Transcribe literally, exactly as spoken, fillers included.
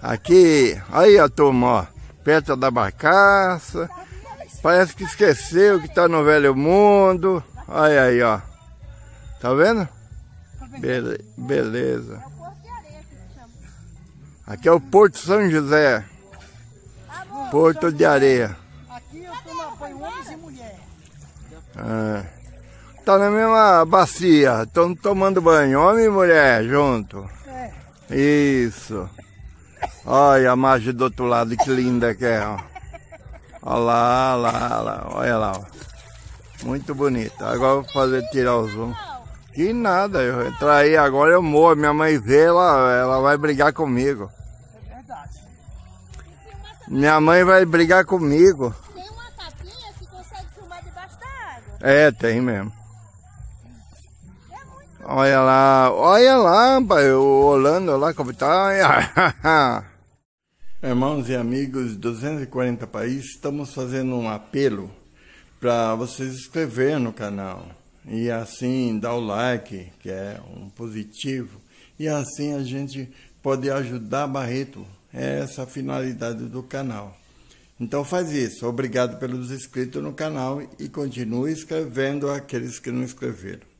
Aqui, aí a turma, ó, perto da barcaça. Parece que esqueceu que tá no velho mundo. Olha aí, ó. Tá vendo? Bele beleza. Aqui é o Porto São José. Porto de Areia. Aqui eu tomo banho homens e mulheres. Ah, tá na mesma bacia. Estão tomando banho, homem e mulher junto. É. Isso. Olha a margem do outro lado, que linda que é, ó. Olha lá, olha lá, olha lá, olha lá, ó. Muito bonito. Agora eu vou fazer tirar o zoom. Que nada, eu entrar aí agora eu morro. Minha mãe vê, ela, ela vai brigar comigo. É verdade. Minha mãe vai brigar comigo. Tem uma capinha que consegue filmar debaixo da água. É, tem mesmo. Olha lá, olha lá, pai, o Holanda lá como tá. Irmãos e amigos de duzentos e quarenta países, estamos fazendo um apelo para vocês se inscreverem no canal. E assim dar o like, que é um positivo. E assim a gente pode ajudar Barreto. É essa a finalidade do canal. Então faz isso. Obrigado pelos inscritos no canal e continue inscrevendo aqueles que não inscreveram.